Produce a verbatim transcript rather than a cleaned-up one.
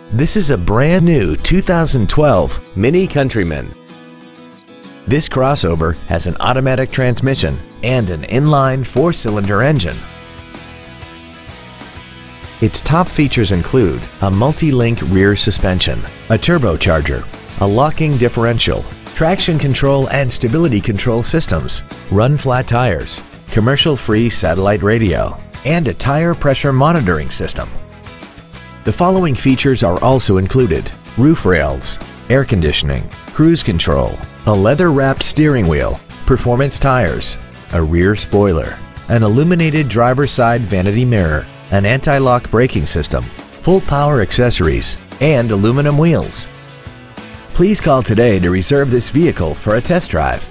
This is a brand new two thousand twelve Mini Countryman. This crossover has an automatic transmission and an inline four-cylinder engine. Its top features include a multi-link rear suspension, a turbocharger, a locking differential, traction control and stability control systems, run-flat tires, commercial-free satellite radio, and a tire pressure monitoring system. The following features are also included: roof rails, air conditioning, cruise control, a leather-wrapped steering wheel, performance tires, a rear spoiler, an illuminated driver's side vanity mirror, an anti-lock braking system, full power accessories, and aluminum wheels. Please call today to reserve this vehicle for a test drive.